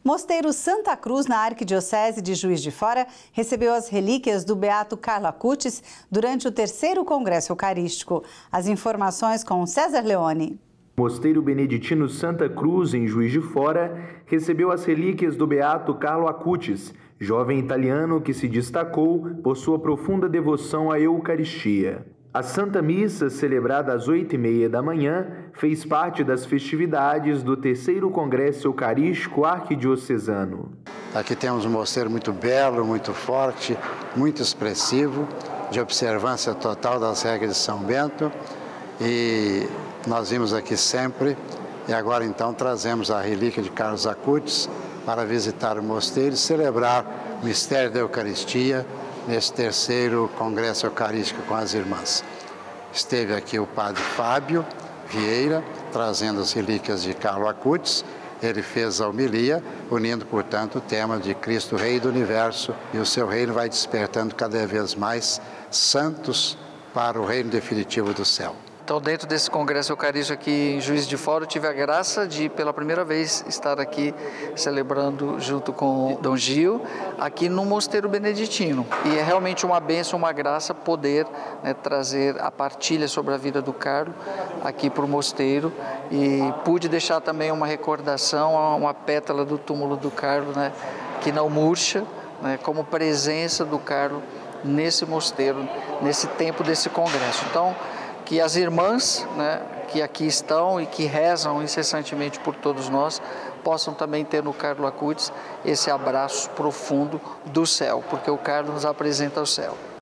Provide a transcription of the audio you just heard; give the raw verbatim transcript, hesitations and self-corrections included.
Mosteiro Santa Cruz, na Arquidiocese de Juiz de Fora, recebeu as relíquias do beato Carlo Acutis durante o terceiro Congresso Eucarístico. As informações com César Leone. O Mosteiro Beneditino Santa Cruz, em Juiz de Fora, recebeu as relíquias do beato Carlo Acutis, jovem italiano que se destacou por sua profunda devoção à Eucaristia. A Santa Missa, celebrada às oito e meia da manhã, fez parte das festividades do terceiro Congresso Eucarístico Arquidiocesano. Aqui temos um mosteiro muito belo, muito forte, muito expressivo, de observância total das regras de São Bento. E nós vimos aqui sempre, e agora então trazemos a relíquia de Carlo Acutis para visitar o mosteiro e celebrar o mistério da Eucaristia nesse terceiro Congresso Eucarístico com as irmãs. Esteve aqui o padre Fábio Vieira, trazendo as relíquias de Carlo Acutis. Ele fez a homilia, unindo, portanto, o tema de Cristo Rei do Universo, e o seu reino vai despertando cada vez mais santos para o reino definitivo do céu. Então, dentro desse congresso eucarístico aqui em Juiz de Fora, eu tive a graça de, pela primeira vez, estar aqui celebrando junto com Dom Gil, aqui no Mosteiro Beneditino. E é realmente uma bênção, uma graça poder, né, trazer a partilha sobre a vida do Carlo aqui para o mosteiro. E pude deixar também uma recordação, uma pétala do túmulo do Carlo, né, que não murcha, né, como presença do Carlo nesse mosteiro, nesse tempo desse congresso. Então, que as irmãs, né, que aqui estão e que rezam incessantemente por todos nós, possam também ter no Carlo Acutis esse abraço profundo do céu, porque o Carlo nos apresenta o céu.